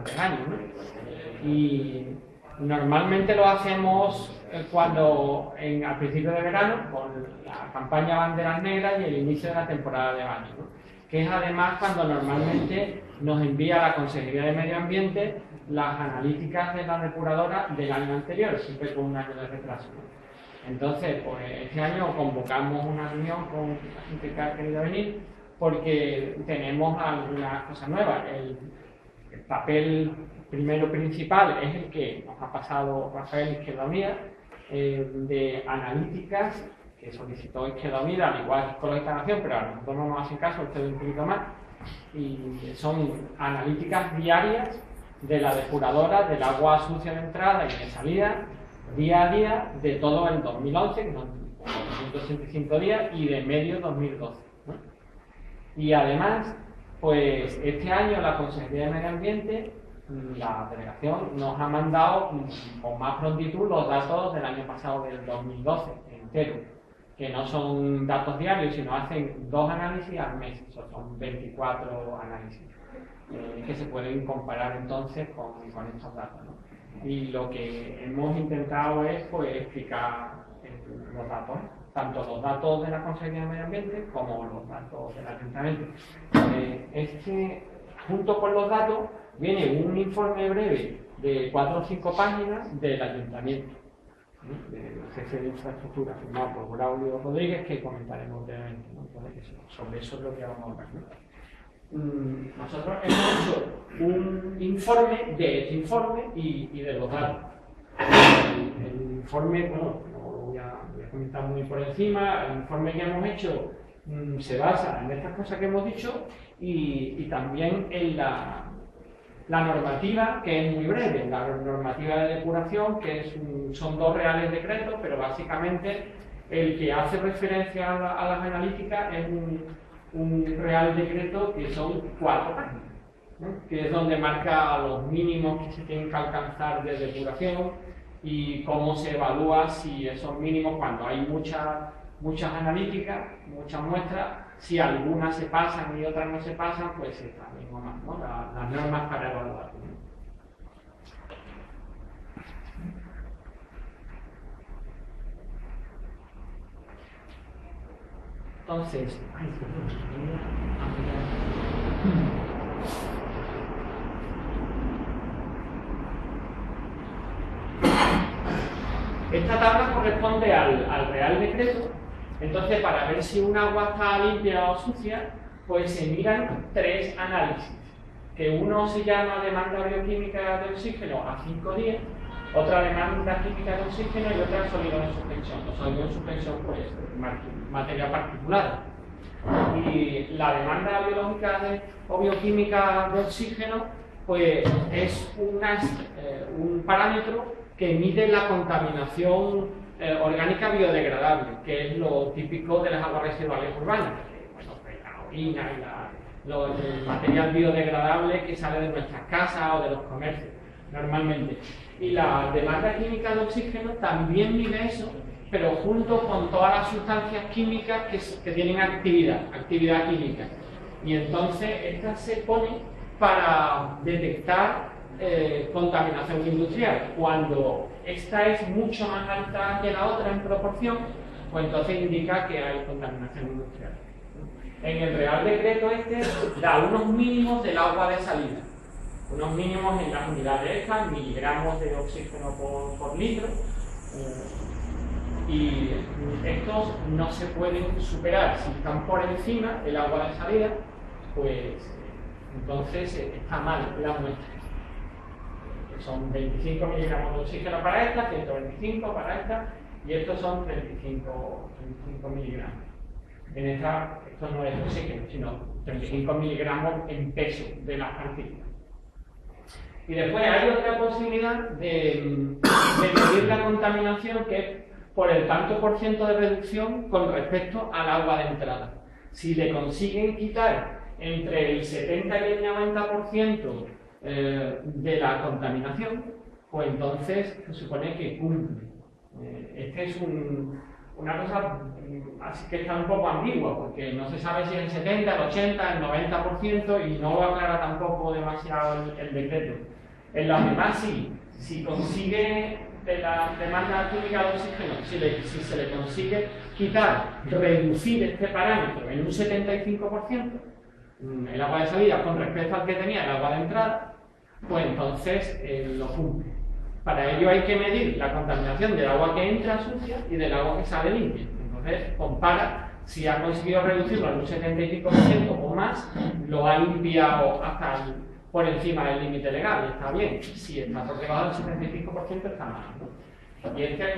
del año, ¿no? Y normalmente lo hacemos al principio de verano, con la campaña Banderas Negras y el inicio de la temporada de baño, ¿no? Que es además cuando normalmente nos envía la Consejería de Medio Ambiente las analíticas de la depuradora del año anterior, siempre con un año de retraso, ¿no? Entonces, pues este año convocamos una reunión con la gente que ha querido venir porque tenemos algunas cosas nuevas. El papel primero principal es el que nos ha pasado Rafael Izquierda Unida, de analíticas que solicitó Izquierda Unida, al igual que Ecologista Nación, pero a nosotros no nos hacen caso, ustedes un poquito más, y son analíticas diarias de la depuradora del agua sucia de entrada y de salida, día a día, de todo el 2011, que son 285 días, y de medio 2012, ¿no? Y además, pues este año la Consejería de Medio Ambiente, la delegación, nos ha mandado con más prontitud los datos del año pasado, del 2012, entero, que no son datos diarios, sino hacen 2 análisis al mes, son 24 análisis, que se pueden comparar entonces con estos datos, ¿no? Y lo que hemos intentado es pues explicar los datos, tanto los datos de la Consejería de Medio Ambiente como los datos del Ayuntamiento. Junto con los datos viene un informe breve de 4 o 5 páginas del Ayuntamiento, ¿no? Del jefe de infraestructura, firmado por Braulio Rodríguez, que comentaremos brevemente, ¿no? Entonces, sobre eso es lo que vamos a hablar, ¿no? Nosotros hemos hecho un informe de este informe y de los datos. El informe, bueno, lo voy a comentar muy por encima. El informe que hemos hecho se basa en estas cosas que hemos dicho y también en la normativa, que es muy breve, la normativa de depuración, que son 2 reales decretos, pero básicamente el que hace referencia a las analíticas es un real decreto que son 4 páginas, ¿no? Que es donde marca los mínimos que se tienen que alcanzar de depuración y cómo se evalúa si esos mínimos, cuando hay muchas analíticas, muchas muestras, si algunas se pasan y otras no se pasan, pues está mismo más, ¿no? Las normas para evaluar. Entonces, esta tabla corresponde al Real Decreto. Entonces, para ver si un agua está limpia o sucia, pues se miran 3 análisis, que uno se llama demanda bioquímica de oxígeno a 5 días, otra demanda química de oxígeno y otra sólido en suspensión. Los sólidos en suspensión, pues, materia particulada. Y la demanda biológica o bioquímica de oxígeno, pues, es un parámetro que mide la contaminación orgánica biodegradable, que es lo típico de las aguas residuales urbanas, bueno, pues la orina y el material biodegradable que sale de nuestras casas o de los comercios, normalmente. Y la demanda química de oxígeno también mide eso, pero junto con todas las sustancias químicas que tienen actividad química. Y entonces esta se pone para detectar contaminación industrial. Cuando esta es mucho más alta que la otra en proporción, pues entonces indica que hay contaminación industrial. En el Real Decreto da unos mínimos del agua de salida, unos mínimos en las unidades estas, miligramos de oxígeno por litro, y estos no se pueden superar. Si están por encima del agua de salida, pues entonces está mal la muestra. Son 25 miligramos de oxígeno para esta, 125 para esta, y estos son 35 miligramos. En esta, esto no es oxígeno, sino 35 miligramos en peso de las partículas. Y después hay otra posibilidad de medir la contaminación, que es por el tanto por ciento de reducción con respecto al agua de entrada. Si le consiguen quitar entre el 70 y el 90% de la contaminación, pues entonces se supone que cumple. Es una cosa así que está un poco ambigua, porque no se sabe si el 70, el 80, el 90%, y no lo aclara tampoco demasiado el decreto. En las demás sí. Si consigue de la demanda química de oxígeno, si se le consigue reducir este parámetro en un 75%, el agua de salida con respecto al que tenía el agua de entrada, pues entonces lo cumple. Para ello hay que medir la contaminación del agua que entra sucia y del agua que sale limpia. Entonces compara si ha conseguido reducirlo en un 75% o más, lo ha limpiado hasta por encima del límite legal, está bien. Si está por debajo del 75% está mal, ¿no? Y este es el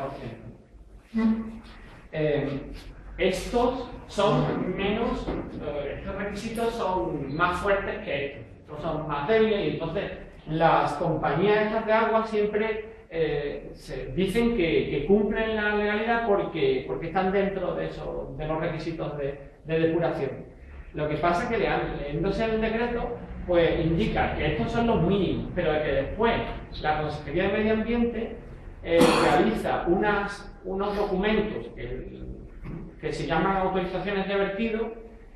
90%. Estos son menos, estos requisitos son más fuertes que estos. Estos son más débiles y entonces las compañías estas de agua siempre se dicen que cumplen la legalidad porque están dentro de los requisitos de depuración. Lo que pasa es que leéndose el decreto, pues indica que estos son los mínimos, pero que después la Consejería de Medio Ambiente realiza unos documentos que se llaman autorizaciones de vertido,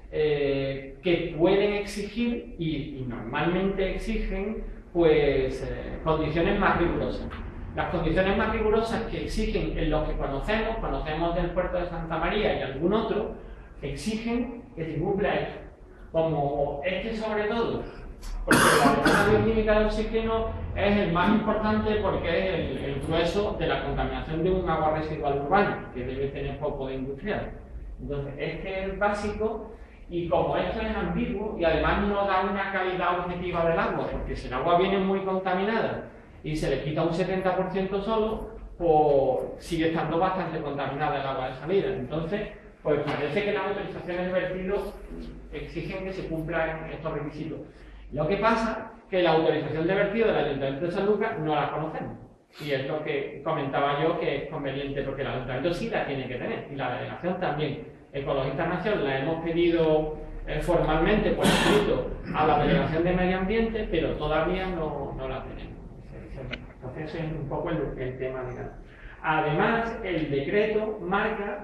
que pueden exigir y normalmente exigen pues condiciones más rigurosas. Las condiciones más rigurosas que exigen en los que conocemos del puerto de Santa María y algún otro, exigen que se cumpla esto. Como sobre todo, porque la demanda bioquímica de oxígeno es el más importante porque es el grueso de la contaminación de un agua residual urbana, que debe tener poco de industrial. Entonces, este es básico. Y como esto es ambiguo y además no da una calidad objetiva del agua, porque si el agua viene muy contaminada y se le quita un 70% solo, pues sigue estando bastante contaminada el agua de salida. Entonces, pues parece que las autorizaciones de vertido exigen que se cumplan estos requisitos. Lo que pasa es que la autorización de vertido del Ayuntamiento de Sanlúcar no la conocemos. Y es lo que comentaba yo que es conveniente, porque el Ayuntamiento sí la tiene que tener, y la delegación también. Ecologistas Nación la hemos pedido formalmente por escrito a la Delegación de Medio Ambiente, pero todavía no la tenemos. Entonces ese es un poco el tema, digamos. Además, el decreto marca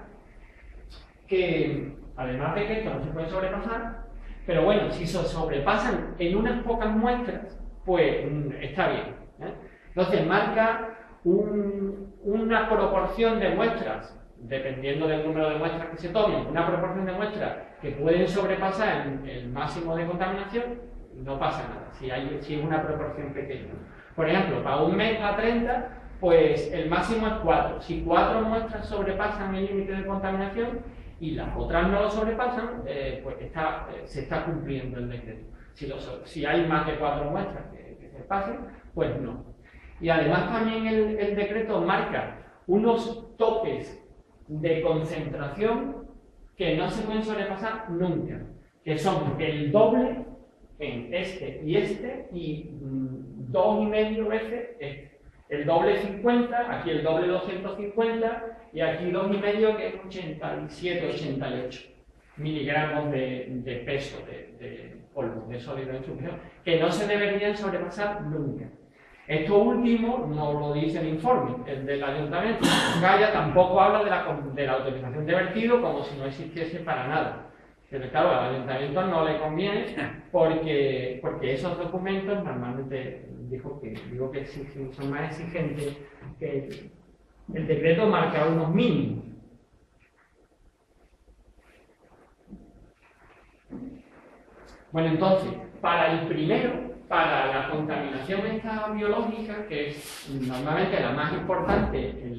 que, además de que esto no se puede sobrepasar, pero bueno, si se sobrepasan en unas pocas muestras, pues está bien, ¿eh? Entonces marca una proporción de muestras, dependiendo del número de muestras que se tomen, una proporción de muestras que pueden sobrepasar el máximo de contaminación, no pasa nada, si es una proporción pequeña. Por ejemplo, para un mes a 30, pues el máximo es 4. Si 4 muestras sobrepasan el límite de contaminación y las otras no lo sobrepasan, pues se está cumpliendo el decreto. Si hay más de 4 muestras que se pasen, pues no. Y además también el decreto marca unos topes de concentración que no se pueden sobrepasar nunca, que son el doble en este y 2,5 veces este. El doble 50, aquí el doble 250 y aquí 2,5 que es 87, 88 miligramos de peso de polvo, de sólido en suspensión, que no se deberían sobrepasar nunca. Esto último no lo dice el informe, el del Ayuntamiento. Gaia tampoco habla de la autorización de vertido como si no existiese para nada. Pero claro, al Ayuntamiento no le conviene porque esos documentos normalmente digo que son más exigentes que el decreto marca unos mínimos. Bueno, entonces, para el primero, para la contaminación esta biológica, que es normalmente la más importante en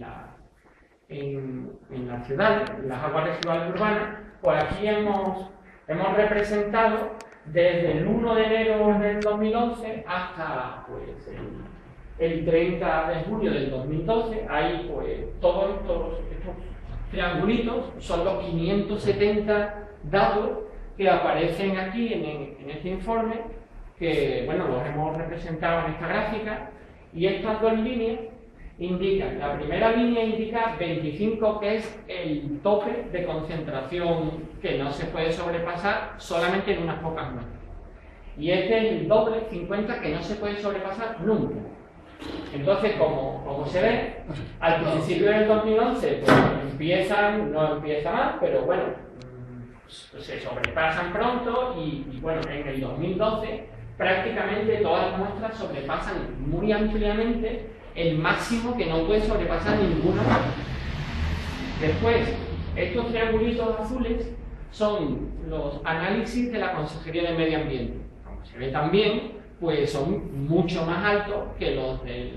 la ciudad, en las aguas residuales urbanas, pues aquí hemos representado desde el 1 de enero del 2011 hasta pues, el 30 de junio del 2012. Ahí pues todos estos triangulitos son los 570 datos que aparecen aquí en este informe, que bueno, los hemos representado en esta gráfica, y estas dos líneas indican, la primera línea indica 25, que es el tope de concentración que no se puede sobrepasar solamente en unas pocas muestras, y este es el doble, 50, que no se puede sobrepasar nunca. Entonces, como se ve, al principio del 2011 pues, no empieza más, pero bueno, se sobrepasan pronto y bueno, en el 2012 prácticamente todas las muestras sobrepasan muy ampliamente el máximo que no puede sobrepasar ninguna otra. Después, estos triangulitos azules son los análisis de la Consejería de Medio Ambiente. Como se ve también, pues son mucho más altos que los de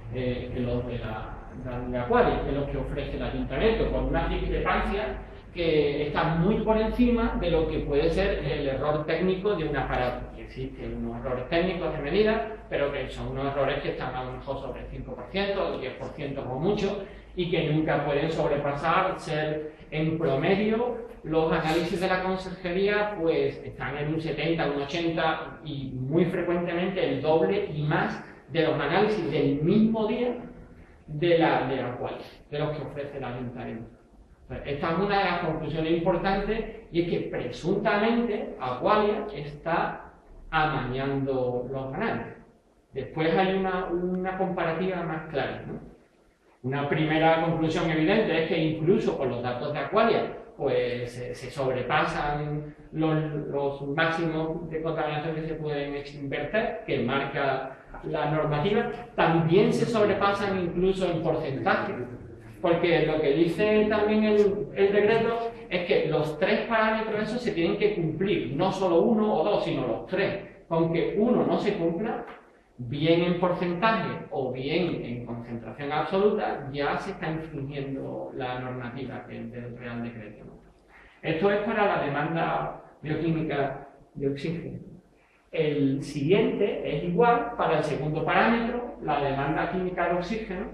la Aqualia, que los que ofrece el Ayuntamiento, con una discrepancia que está muy por encima de lo que puede ser el error técnico de un aparato. Existen unos errores técnicos de medida, pero que son unos errores que están a lo mejor sobre el 5% o 10% como mucho, y que nunca pueden sobrepasar, ser en promedio. Los análisis de la Consejería pues están en un 70, un 80 y muy frecuentemente el doble y más de los análisis del mismo día de la Aqualia, de los que ofrece el Ayuntamiento. Esta es una de las conclusiones importantes, y es que presuntamente Aqualia está amañando los análisis. Después hay una comparativa más clara, ¿no? Una primera conclusión evidente es que incluso con los datos de Aqualia pues se sobrepasan los máximos de contaminación que se pueden verter, que marca la normativa. También se sobrepasan incluso en porcentaje, porque lo que dice también el decreto es que los 3 parámetros esos se tienen que cumplir, no solo 1 o 2, sino los 3. Con que uno no se cumpla, bien en porcentaje o bien en concentración absoluta, ya se está infringiendo la normativa del Real Decreto, ¿no? Esto es para la demanda bioquímica de oxígeno. El siguiente es igual para el segundo parámetro, la demanda química de oxígeno,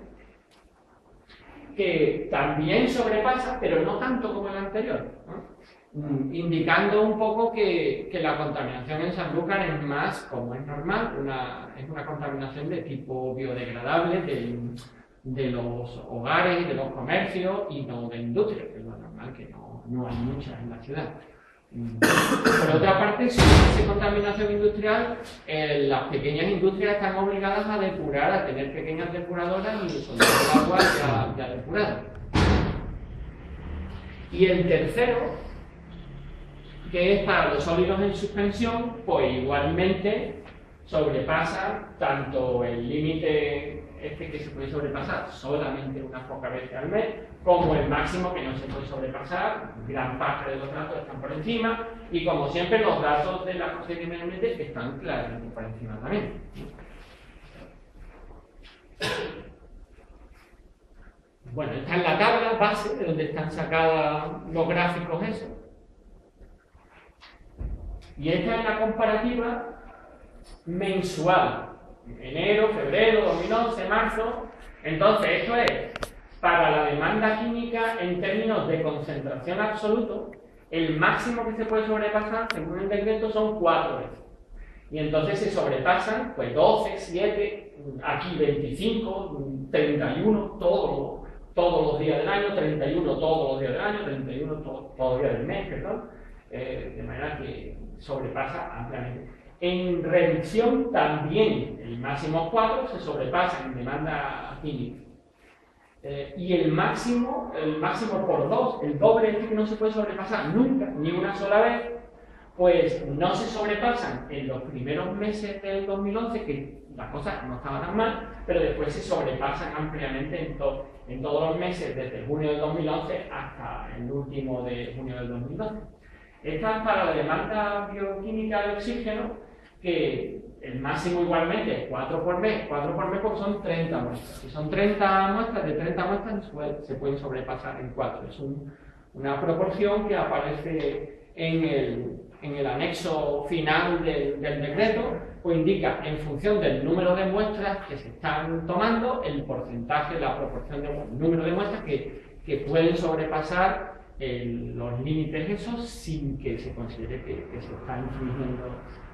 que también sobrepasa, pero no tanto como el anterior, ¿no? Indicando un poco que la contaminación en Sanlúcar es más, como es normal, es una contaminación de tipo biodegradable de los hogares, de los comercios y no de industria, que es lo normal, que no hay muchas en la ciudad. Por otra parte, si hubiese contaminación industrial, las pequeñas industrias están obligadas a depurar, a tener pequeñas depuradoras y soltar el agua ya depurada. Y el tercero, que es para los sólidos en suspensión, pues igualmente sobrepasa tanto el límite que se puede sobrepasar solamente unas pocas veces al mes, como el máximo que no se puede sobrepasar. Gran parte de los datos están por encima, y como siempre los datos de la Consejería de Medio Ambiente están claramente por encima también. Bueno, esta es la tabla base de donde están sacados los gráficos esos. Y esta es la comparativa mensual. Enero, febrero, 2011, marzo. Entonces, esto es para la demanda química en términos de concentración absoluto. El máximo que se puede sobrepasar, según el decreto, son 4 veces. Y entonces se sobrepasan, pues 12, 7, aquí 25, 31, todos los días del año, 31 todos los días del año, 31 todos los días del mes, perdón. De manera que sobrepasa ampliamente. En reducción también, el máximo 4 se sobrepasa en demanda química. Y el máximo por 2, el doble es que no se puede sobrepasar nunca, ni una sola vez, pues no se sobrepasan en los primeros meses del 2011, que las cosas no estaban tan mal, pero después se sobrepasan ampliamente en todos los meses, desde junio del 2011 hasta el último de junio del 2012. Esta es para la demanda bioquímica de oxígeno, que el máximo igualmente es 4 por mes porque son 30 muestras. Si son 30 muestras, de 30 muestras se pueden sobrepasar en 4. Es una proporción que aparece en el anexo final del decreto, pues indica en función del número de muestras que se están tomando, el porcentaje, la proporción del número de muestras que pueden sobrepasar los límites esos sin que se considere que se está infringiendo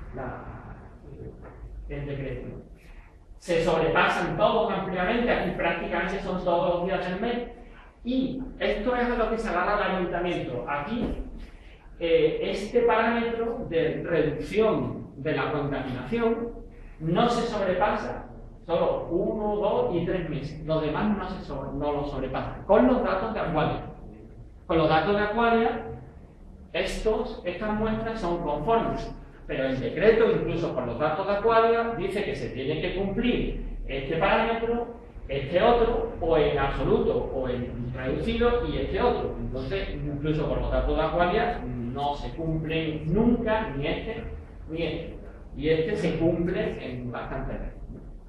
el decreto. Se sobrepasan todos ampliamente, aquí prácticamente son todos los días del mes, y esto es a lo que se agarra el ayuntamiento. Aquí, este parámetro de reducción de la contaminación no se sobrepasa, solo 1, 2 y 3 meses. Los demás no lo sobrepasan, con los datos de Aqualia. Con los datos de Aqualia, estas muestras son conformes. Pero el decreto, incluso con los datos de Aqualia, dice que se tiene que cumplir este parámetro, este otro, o en absoluto, o en reducido, y este otro. Entonces, incluso con los datos de Aqualia, no se cumplen nunca ni este ni este. Y este se cumple en bastantes veces.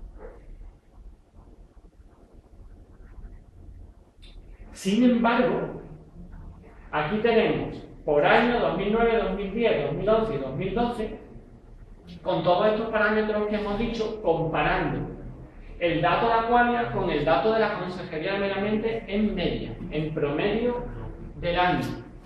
Sin embargo, aquí tenemos por año 2009, 2010, 2011 y 2012, con todos estos parámetros que hemos dicho, comparando el dato de Aqualia con el dato de la Consejería de Medio Ambiente en media, en promedio del año.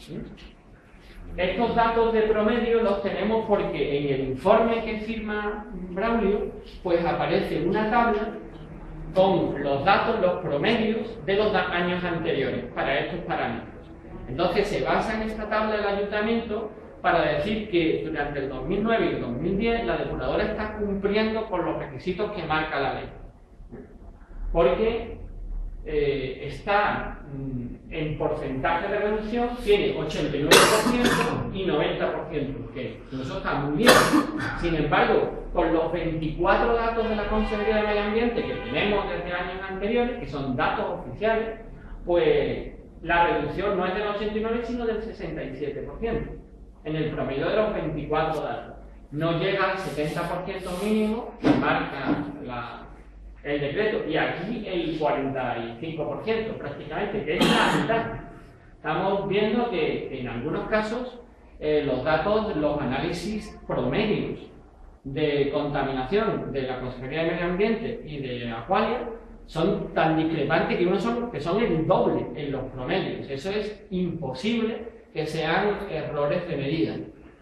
Estos datos de promedio los tenemos porque en el informe que firma Braulio, pues aparece una tabla con los datos, los promedios de los años anteriores para estos parámetros. Entonces se basa en esta tabla del ayuntamiento para decir que durante el 2009 y el 2010 la depuradora está cumpliendo con los requisitos que marca la ley. Porque está en porcentaje de reducción, tiene 89% y 90%, que incluso está muy bien. Sin embargo, con los 24 datos de la Consejería de Medio Ambiente que tenemos desde años anteriores, que son datos oficiales, pues la reducción no es del 89%, sino del 67%, en el promedio de los 24 datos. No llega al 70% mínimo que marca el decreto, y aquí el 45% prácticamente, que es la mitad. Estamos viendo que en algunos casos los datos, los análisis promedios de contaminación de la Consejería de Medio Ambiente y de Aqualia son tan discrepantes que son el doble en los promedios. Eso es imposible que sean errores de medida.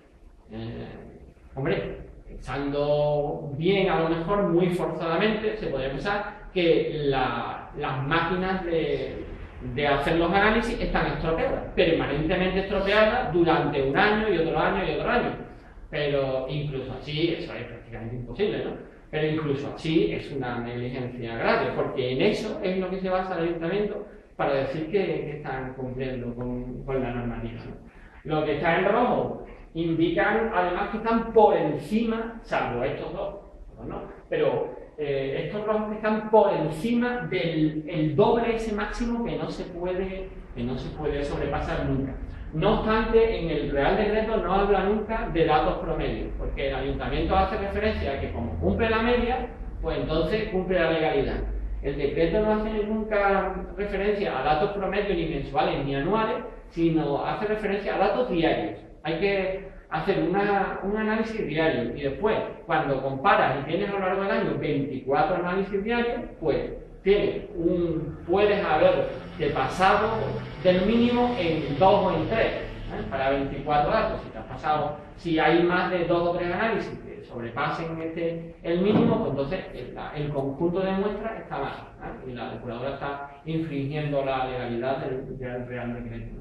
Hombre, pensando bien, a lo mejor muy forzadamente, se podría pensar que las máquinas de hacer los análisis están estropeadas, permanentemente estropeadas durante un año y otro año y otro año. Pero incluso así, eso es prácticamente imposible, ¿no? Pero incluso así es una negligencia grave, porque en eso es lo que se basa el ayuntamiento para decir que están cumpliendo con la normativa, ¿no? Lo que está en rojo indican además que están por encima, salvo estos dos, ¿no? Pero estos rojos que están por encima del doble ese máximo que no se puede sobrepasar nunca. No obstante, en el Real Decreto no habla nunca de datos promedios, porque el ayuntamiento hace referencia a que como cumple la media, pues entonces cumple la legalidad. El decreto no hace nunca referencia a datos promedios ni mensuales ni anuales, sino hace referencia a datos diarios. Hay que hacer un análisis diario y después, cuando comparas y tienes a lo largo del año 24 análisis diarios, pues puedes haber pasado del mínimo en 2 o en 3, para 24 datos. Si te has pasado, si hay más de 2 o 3 análisis que sobrepasen el mínimo, pues entonces el conjunto de muestras está mal, y la depuradora está infringiendo la legalidad del Real Decreto.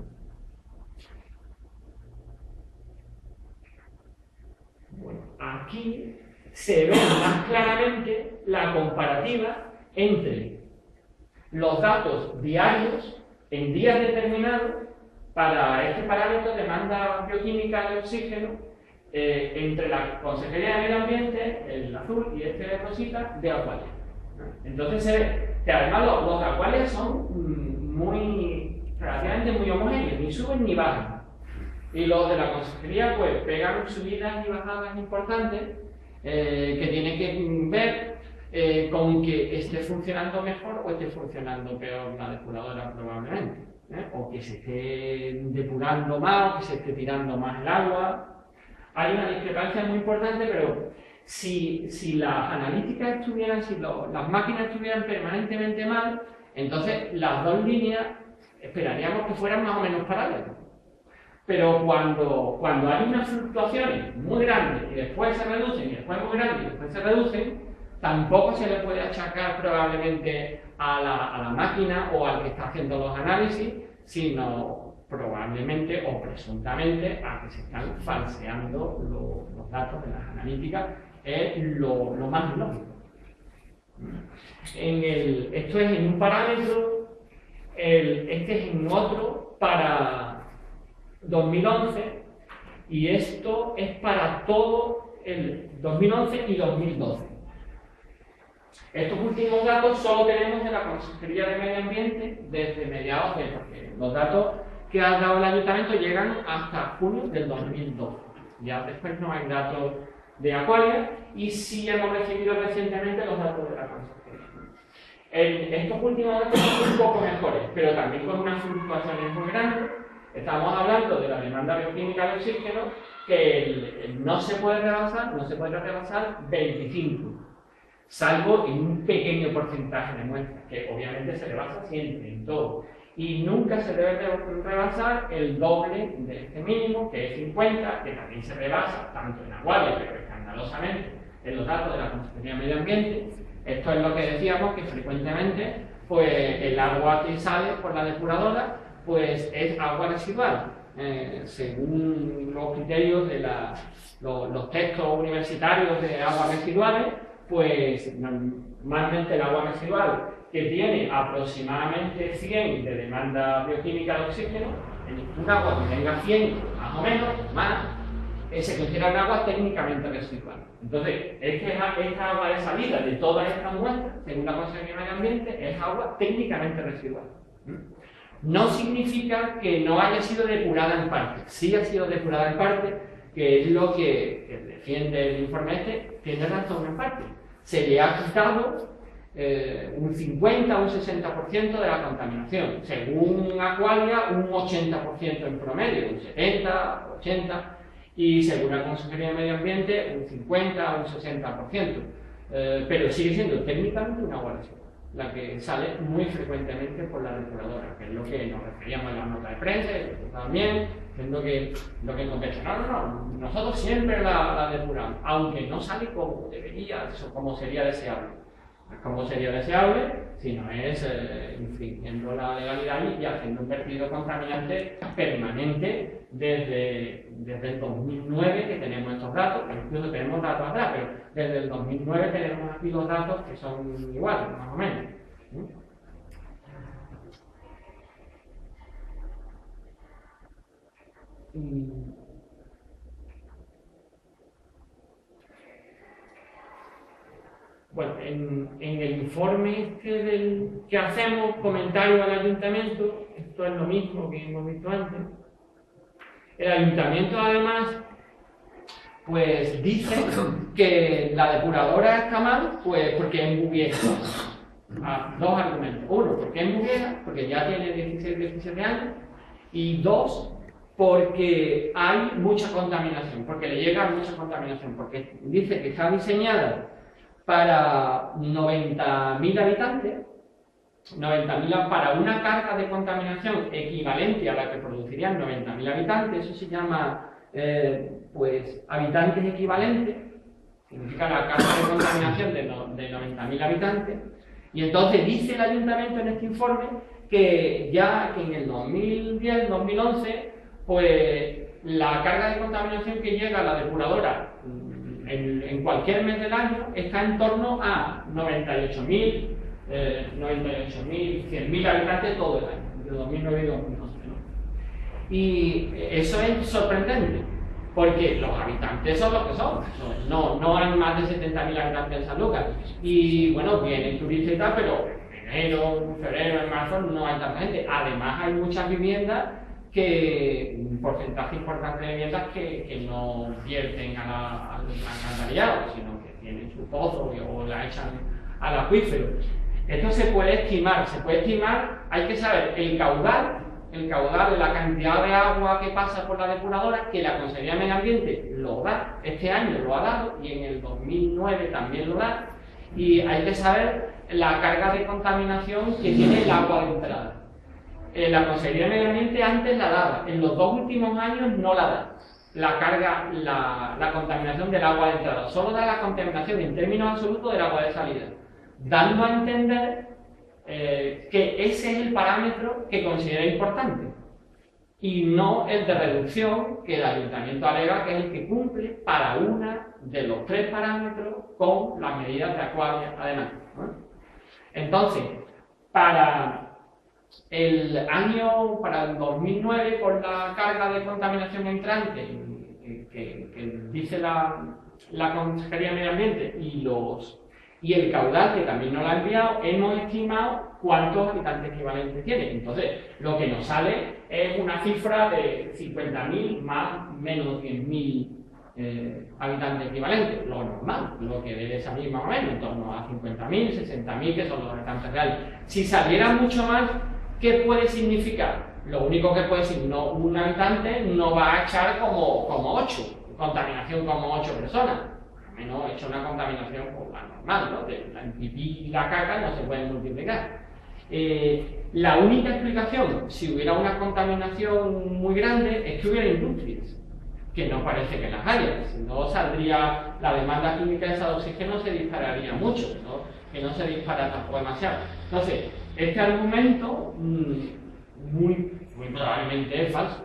Bueno, aquí se ve más claramente la comparativa entre los datos diarios en días determinados para este parámetro de demanda bioquímica de oxígeno entre la Consejería de Medio Ambiente, el azul, y este rosita de Aqualia. Entonces se ve que además los de Aqualia son relativamente muy homogéneos, ni suben ni bajan. Y los de la Consejería pues pegan subidas y bajadas importantes que tienen que ver con que esté funcionando mejor o esté funcionando peor la depuradora probablemente, o que se esté depurando más o que se esté tirando más el agua. Hay una discrepancia muy importante, pero si las analíticas estuvieran, si las máquinas estuvieran permanentemente mal, entonces las dos líneas esperaríamos que fueran más o menos paralelas. Pero cuando hay unas fluctuaciones muy grandes y después se reducen, y después muy grandes y después se reducen, tampoco se le puede achacar probablemente a la máquina o al que está haciendo los análisis, sino probablemente o presuntamente a que se están falseando los datos de las analíticas. Es lo más lógico. Esto es en un parámetro, este es en otro para 2011, Y esto es para todo el 2011 y 2012. Estos últimos datos solo tenemos de la Consejería de Medio Ambiente desde mediados de... porque los datos que ha dado el Ayuntamiento llegan hasta junio del 2012. Ya después no hay datos de Aqualia y sí hemos recibido recientemente los datos de la Consejería. Estos últimos datos son un poco mejores, pero también con unas fluctuaciones muy grandes. Estamos hablando de la demanda bioquímica de oxígeno que no se puede rebasar 25, salvo en un pequeño porcentaje de muestras, que obviamente se rebasa siempre en todo. Y nunca se debe rebasar el doble de este mínimo, que es 50, que también se rebasa tanto en Aqualia, pero escandalosamente en los datos de la Consejería de Medio Ambiente. Esto es lo que decíamos, que frecuentemente pues, el agua que sale por la depuradora pues, es agua residual. Según los criterios de los textos universitarios de aguas residuales, pues normalmente el agua residual que tiene aproximadamente 100 de demanda bioquímica de oxígeno, en un agua que tenga 100 más o menos, más, se considera un agua técnicamente residual. Entonces, esta agua de salida de todas estas muestras, según la Consejería de Medio Ambiente, es agua técnicamente residual. No significa que no haya sido depurada en parte. Sí ha sido depurada en parte, que es lo que defiende el informe este, tiene razón en parte. Se le ha quitado un 50 o un 60% de la contaminación. Según Aqualia, un 80% en promedio, un 70, 80%. Y según la Consejería de Medio Ambiente, un 50 o un 60%. Pero sigue siendo técnicamente una agua residual, la que sale muy frecuentemente por la depuradora, que es lo que nos referíamos en la nota de prensa, también, que es lo que nos dice, no, nosotros siempre la depuramos, aunque no sale como debería, como sería deseable. ¿Cómo sería deseable? Si no es infringiendo la legalidad y haciendo un vertido contaminante permanente desde el 2009 que tenemos estos datos, que incluso tenemos datos atrás, pero desde el 2009 tenemos aquí los datos que son iguales, más o menos. Bueno, en el informe que hacemos, comentario al ayuntamiento, esto es lo mismo que hemos visto antes. El ayuntamiento además pues dice que la depuradora está mal pues porque es muy vieja. Dos argumentos. Uno, porque es muy vieja, porque ya tiene 17 años. Y dos, porque hay mucha contaminación, porque le llega mucha contaminación, porque dice que está diseñada para 90.000 habitantes, 90.000 para una carga de contaminación equivalente a la que producirían 90.000 habitantes. Eso se llama pues habitantes equivalentes, significa la carga de contaminación de 90.000 habitantes. Y entonces dice el ayuntamiento en este informe que ya que en el 2010-2011 pues la carga de contaminación que llega a la depuradora en cualquier mes del año está en torno a 98.000, 100.000 habitantes todo el año, de 2009 y 2011. ¿No? Y eso es sorprendente, porque los habitantes son los que son. No hay más de 70.000 habitantes en San Lucas. Y bueno, vienen turistas y tal, pero en enero, en febrero, en marzo no hay tanta gente. Además hay muchas viviendas un porcentaje importante de viviendas que no vierten al alcantarillado, sino que tienen su pozo o la echan al acuífero. Esto se puede estimar, hay que saber el caudal de la cantidad de agua que pasa por la depuradora, que la Consejería de Medio Ambiente lo da, este año lo ha dado y en el 2009 también lo da, y hay que saber la carga de contaminación que tiene el agua de entrada. La Consejería de Medio Ambiente antes la daba, en los 2 últimos años no la da. La contaminación del agua de entrada, solo da la contaminación en términos absolutos del agua de salida, dando a entender que ese es el parámetro que considera importante y no el de reducción que el ayuntamiento alega que es el que cumple para una de los 3 parámetros con las medidas de Aqualia además, ¿no? Entonces, para el 2009, por la carga de contaminación entrante que dice la Consejería de Medio Ambiente y el caudal que también nos lo ha enviado, hemos estimado cuántos habitantes equivalentes tiene. Entonces, lo que nos sale es una cifra de 50.000 más menos 10.000 habitantes equivalentes, lo normal, lo que debe salir más o menos, en torno a 50.000, 60.000, que son los habitantes reales. Si saliera mucho más, ¿qué puede significar? Lo único que puede decir, un habitante no va a echar como 8, contaminación como 8 personas. Al menos echa una contaminación pues, la normal, ¿no? El pipí y la caca no se pueden multiplicar. La única explicación, si hubiera una contaminación muy grande, es que hubiera industrias, que no parece que las haya, si no saldría la demanda química de esa oxígeno, se dispararía mucho, ¿no? Que no se dispara tampoco demasiado. Entonces, este argumento muy probablemente es falso.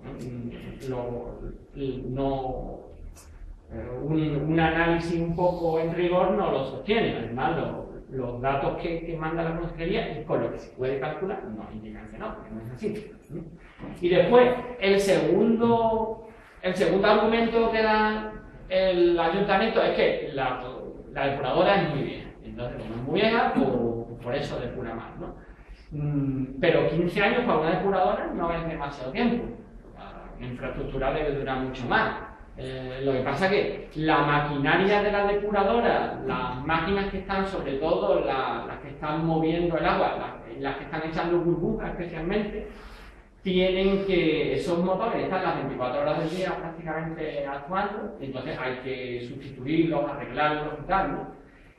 Un análisis un poco en rigor no lo sostiene. Además, los datos que manda la Consejería y con lo que se puede calcular no indican que no es así. Y después, el segundo argumento que da el ayuntamiento es que la depuradora es muy vieja. Entonces, como es muy vieja, por eso depura más, ¿no? Pero 15 años para una depuradora no es demasiado tiempo. La infraestructura debe durar mucho más. Lo que pasa es que la maquinaria de la depuradora, las máquinas que están, sobre todo las que están moviendo el agua, las que están echando burbujas especialmente, tienen que, esos motores están las 24 horas del día prácticamente actuando, entonces hay que sustituirlos, arreglarlos y tal, ¿no?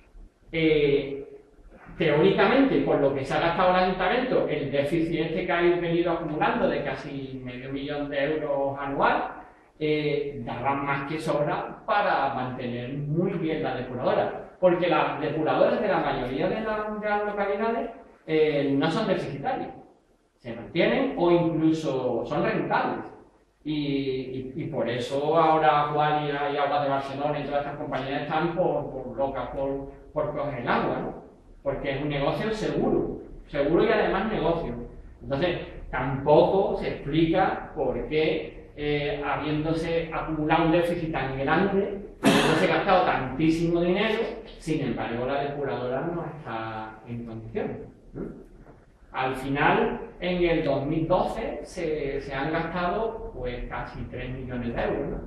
Teóricamente, por lo que se ha gastado el ayuntamiento, el déficit este que ha venido acumulando de casi $500.000 de euros anual, daban más que sobra para mantener muy bien la depuradora, porque las depuradoras de la mayoría de las localidades no son deficitarias, se mantienen o incluso son rentables. Y por eso ahora Aqualia y Aguas de Barcelona y todas estas compañías están locas por coger el agua, ¿no? Porque es un negocio seguro y además negocio. Entonces, tampoco se explica por qué, habiéndose acumulado un déficit tan grande, habiéndose gastado tantísimo dinero, sin embargo la depuradora no está en condiciones, ¿no? Al final, en el 2012 se han gastado pues casi 3 millones de euros, ¿no?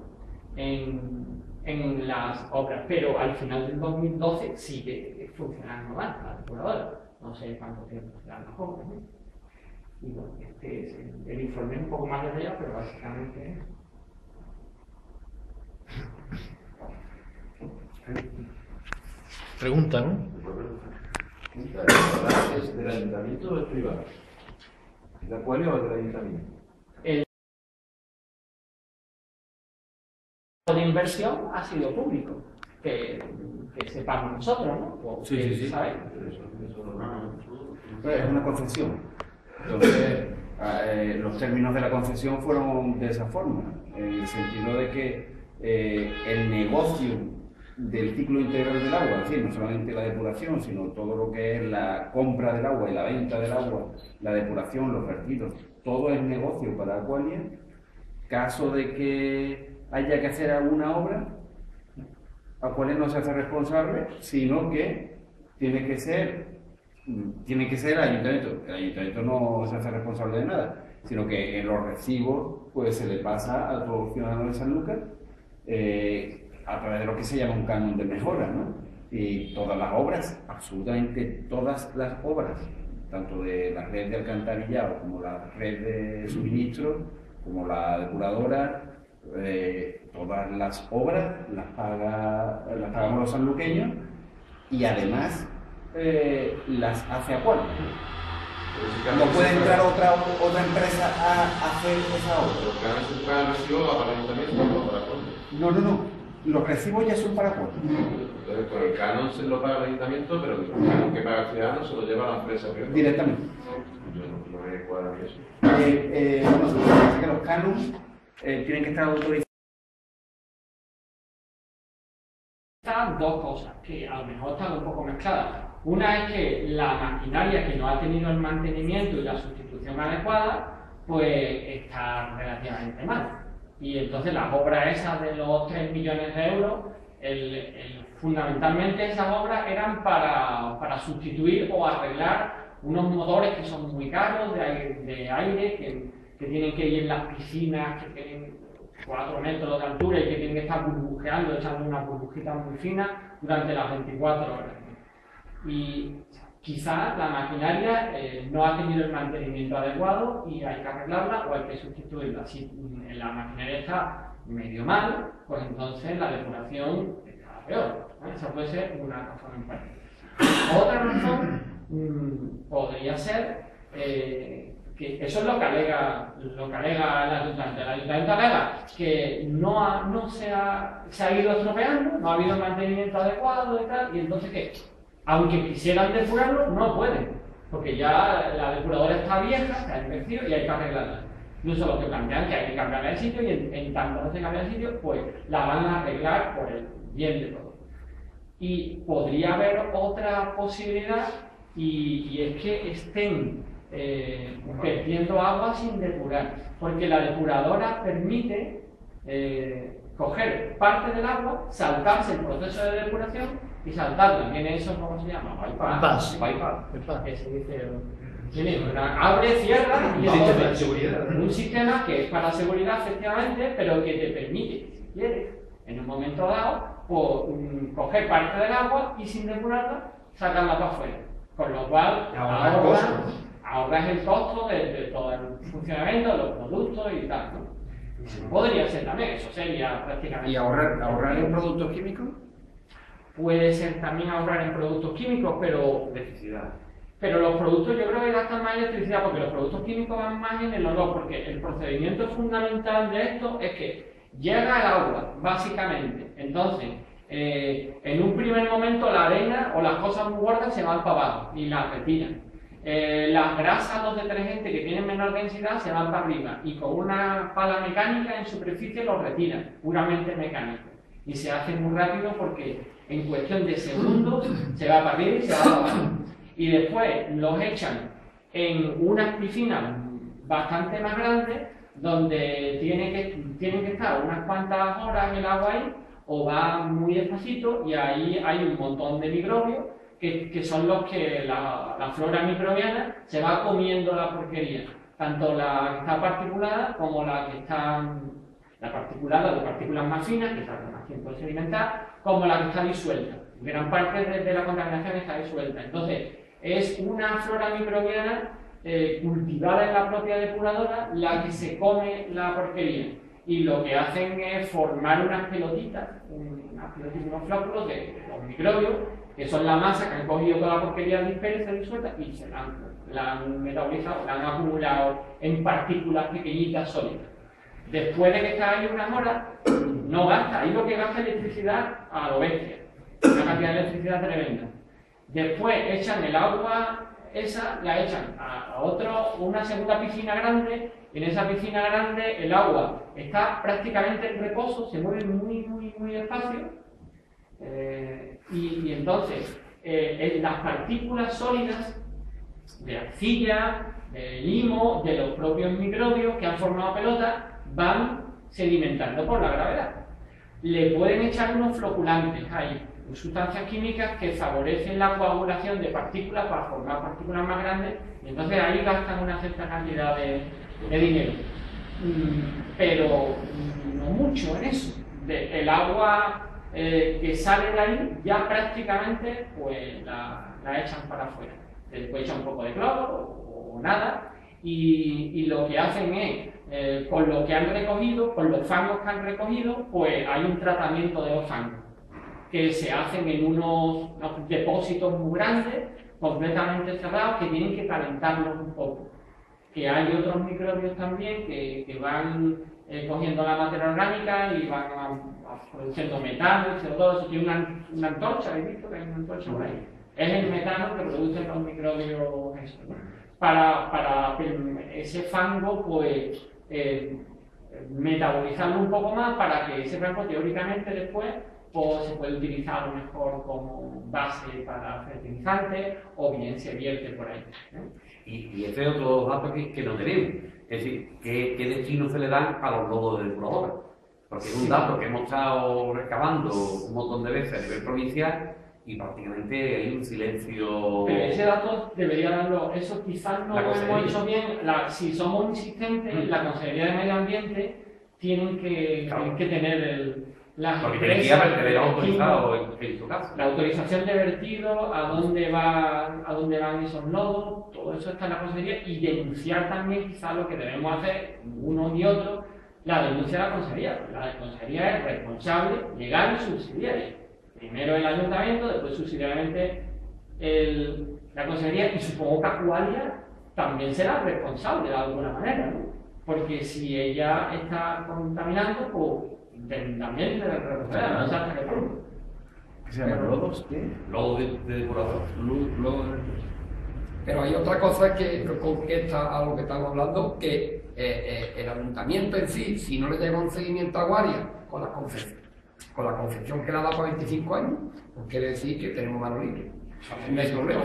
en las obras, pero al final del 2012 sigue funcionando mal la depuradora. No sé cuánto tiempo serán las obras, ¿no? Y bueno, este es el informe un poco más detallado, pero básicamente es. Pregunta, ¿no? ¿Es del ayuntamiento o es privado? ¿Es de Aqualia o es del ayuntamiento? El de inversión ha sido público, que sepamos nosotros, ¿no? Sí. ¿Sabes? Es una concesión. Entonces, los términos de la concesión fueron de esa forma, en el sentido de que el negocio del ciclo integral del agua, es decir, no solamente la depuración, sino todo lo que es la compra del agua y la venta del agua, la depuración, los vertidos, todo es negocio para Aqualia. Caso de que haya que hacer alguna obra, Aqualia no se hace responsable, sino que tiene que ser el ayuntamiento. El ayuntamiento no se hace responsable de nada, sino que en los recibos pues se le pasa a todos los ciudadanos de Sanlúcar a través de lo que se llama un canon de mejora, ¿no? Y todas las obras, absolutamente todas las obras, tanto de la red de alcantarillado como la red de suministro, como la depuradora, todas las obras las pagamos los sanluqueños y además las hace Aqualia. No puede entrar otra empresa a hacer esa obra. Los canales se pagan el recibo para el ayuntamiento o para Aqualia. No. Los recibos ya son para Aqualia. Entonces, con el canon se lo paga el ayuntamiento, pero el canon que paga el ciudadano se lo lleva a la empresa privada. Directamente. Yo no me cuadra eso. Lo que pasa es que los canons tienen que estar autorizados. Están dos cosas que a lo mejor están un poco mezcladas. Una es que la maquinaria que no ha tenido el mantenimiento y la sustitución adecuada, pues está relativamente mal. Y entonces las obras esas de los 3 millones de euros, fundamentalmente esas obras eran para sustituir o arreglar unos motores que son muy caros de aire que tienen que ir en las piscinas, que tienen 4 metros de altura y que tienen que estar burbujeando, echando una burbujita muy fina durante las 24 horas. Y quizás la maquinaria no ha tenido el mantenimiento adecuado y hay que arreglarla o hay que sustituirla. Si la maquinaria está medio mal, pues entonces la depuración está peor. Esa puede ser una razón en parte. Otra razón podría ser que eso es lo que alega el ayuntamiento. El ayuntamiento alega que se ha ido estropeando, no ha habido mantenimiento adecuado y tal, y entonces que aunque quisieran depurarlo, no pueden, porque ya la depuradora está vieja, se ha envejecido y hay que arreglarla. Incluso lo que plantean que hay que cambiarla de sitio y en tanto no se cambia de sitio, pues la van a arreglar por el bien de todos. Y podría haber otra posibilidad y es que estén vertiendo agua sin depurar, porque la depuradora permite coger parte del agua, saltarse el proceso de depuración y saltarla. Tiene eso, ¿cómo se llama? Bypass. Que se dice, abre, cierra y un sistema que es para seguridad efectivamente, pero que te permite, si quieres, en un momento dado, pues, coger parte del agua y sin depurarla, sacarla para afuera. Con lo cual ahorras el costo de todo el funcionamiento, de los productos y tal, ¿no? Podría ser también, eso sería prácticamente... ¿Y ahorrar en productos químicos? Puede ser también ahorrar en productos químicos, pero... Electricidad. Pero los productos yo creo que gastan más electricidad, porque los productos químicos van más en el olor, porque el procedimiento fundamental de esto es que llega el agua, básicamente. Entonces, en un primer momento la arena o las cosas muy gordas se van para abajo y las retiran. Las grasas, los detergentes que tienen menor densidad se van para arriba y con una pala mecánica en superficie los retiran, puramente mecánico. Y se hace muy rápido porque en cuestión de segundos se va para arriba y se va para abajo. Y después los echan en unas piscinas bastante más grandes donde tienen que estar unas cuantas horas en el agua ahí o va muy despacito y ahí hay un montón de microbios que son los que la flora microbiana se va comiendo la porquería, tanto la que está particulada como la que está, la particulada de partículas más finas, que tardan más tiempo en sedimentar, como la que está disuelta. Gran parte de la contaminación está disuelta. Entonces, es una flora microbiana cultivada en la propia depuradora la que se come la porquería. Y lo que hacen es formar unas pelotitas, unos flóculos de los microbios, que son la masa que han cogido toda la porquería dispersa y disuelta y se la han metabolizado, la han acumulado en partículas pequeñitas sólidas. Después de que está ahí unas horas, no gasta, ahí lo que gasta es electricidad a lo bestia, una cantidad de electricidad tremenda. Después echan el agua esa, la echan a una segunda piscina grande, y en esa piscina grande el agua está prácticamente en reposo, se mueve muy despacio, y entonces las partículas sólidas de arcilla, de limo, de los propios microbios que han formado pelotas, van sedimentando por la gravedad. Le pueden echar unos floculantes ahí, sustancias químicas que favorecen la coagulación de partículas para formar partículas más grandes, y entonces ahí gastan una cierta cantidad de dinero. Pero no mucho en eso. El agua que sale de ahí ya prácticamente pues la echan para afuera. Después echan un poco de cloro o nada, y lo que hacen es, con lo que han recogido, con los fangos que han recogido, pues hay un tratamiento de los fangos que se hacen en unos depósitos muy grandes, completamente cerrados, que tienen que calentarlos un poco. Que hay otros microbios también que van cogiendo la materia orgánica y van produciendo metano, todo eso. Tiene una antorcha, ¿habéis visto que hay una antorcha por ahí? Es el metano que producen los microbios eso, ¿no? Para ese fango, pues, metabolizarlo un poco más para que ese fango teóricamente después o se puede utilizar a lo mejor como base para fertilizantes, o bien se vierte por ahí. Y ese es otro dato que no tenemos. Es decir, ¿qué destino se le dan a los lodos de depuradora? Porque es un dato que hemos estado recabando un montón de veces a nivel provincial y prácticamente hay un silencio. Pero ese dato debería darlo, eso quizás no lo hemos hecho bien. Si somos insistentes, la Consejería de Medio Ambiente tienen que tener las porque empresas, tiene que haber autorizado en su caso. la autorización de vertido, a dónde van esos lodos, todo eso está en la Consejería, y denunciar también quizás lo que debemos hacer uno y otro, la denuncia de la Consejería. La Consejería es responsable, legal y subsidiaria. Primero el Ayuntamiento, después subsidiariamente la Consejería, y supongo que Acualia también será responsable de alguna manera, ¿no? Porque si ella está contaminando, pues también debe recuperar, no sé hasta qué punto. ¿Qué se llama? ¿Lodos? ¿Qué? Lodos de depuradora. Pero hay otra cosa que está a lo que estamos hablando, que el ayuntamiento en sí, si no le llega un seguimiento a Acualia con la concesión que le ha dado por 25 años, pues quiere decir que tenemos mano libre. No hay problema.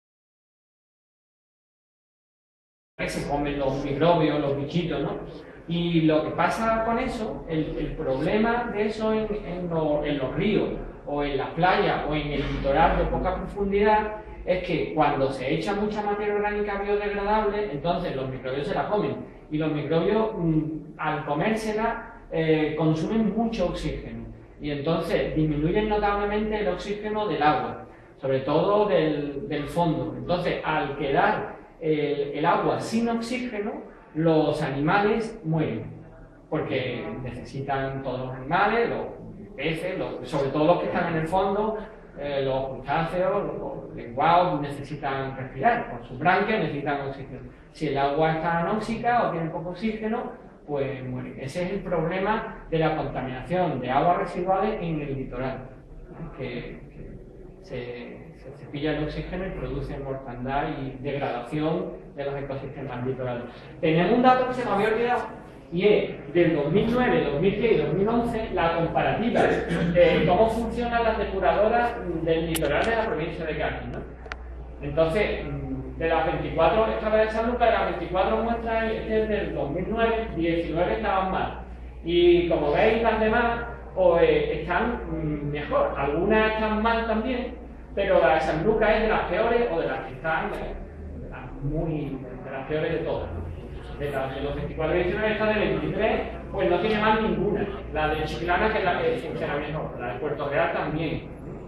Que se comen los microbios, los bichitos, ¿no? Y lo que pasa con eso, el problema de eso en los ríos, o en las playas, o en el litoral de poca profundidad, es que cuando se echa mucha materia orgánica biodegradable, entonces los microbios se la comen. Y los microbios, al comérsela, consumen mucho oxígeno. Y entonces disminuyen notablemente el oxígeno del agua, sobre todo del fondo. Entonces, al quedar el agua sin oxígeno, los animales mueren, porque necesitan todos los animales, los peces, sobre todo los que están en el fondo, los crustáceos, los lenguados, necesitan respirar, por sus branquias necesitan oxígeno. Si el agua está anóxica o tiene poco oxígeno, pues mueren. Ese es el problema de la contaminación de aguas residuales en el litoral, que se pilla el oxígeno y produce mortandad y degradación de los ecosistemas litorales. Tenemos un dato que se me había olvidado, y es del 2009, 2010 y 2011 la comparativa de cómo funcionan las depuradoras del litoral de la provincia de Cádiz, ¿no? Entonces, de las 24, esta vez de Sanlúcar, de las 24 muestras, este es del 2009, 19 estaban mal. Y como veis, las demás pues, están mejor. Algunas están mal también, pero la de Sanlúcar es de las peores, o de las que están de las peores de todas, ¿no? De los 24 y 19, esta de 23, pues no tiene mal ninguna. La de Chiclana, que es la que funciona mejor, la de Puerto Real también.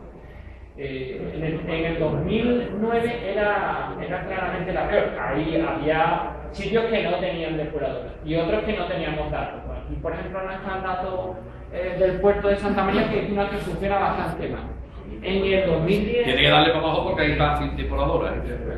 En el 2009 era claramente la peor. Ahí había sitios que no tenían depuradora y otros que no teníamos datos. Aquí, por ejemplo, no está el dato del puerto de Santa María, que es una que funciona bastante mal. En el 2010... Tiene que darle para abajo porque ahí va sin depuradora.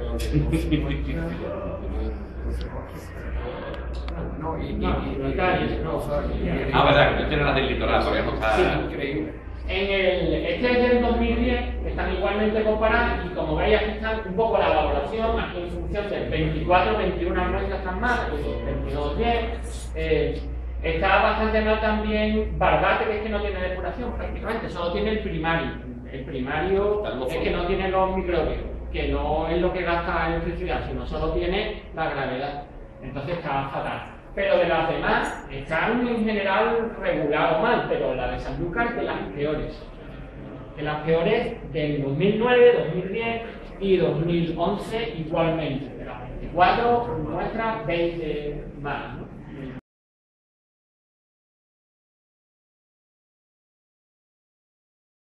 Verdad, que tú tienes las del litoral, porque no está... Sí, increíble. Este es del 2010, que están igualmente comparadas, y como veis aquí está un poco la valoración, aquí en función del 24, 21 no están mal, 22, 10. Está bastante mal también Barbate, que es que no tiene depuración prácticamente, solo tiene el primario. El primario es que no tiene los microbios, que no es lo que gasta electricidad, sino solo tiene la gravedad. Entonces está fatal. Pero de las demás están en general regular o mal, pero la de Sanlúcar es de las peores. De las peores del 2009, 2010 y 2011 igualmente. De las 24 muestras, 20 más, ¿no?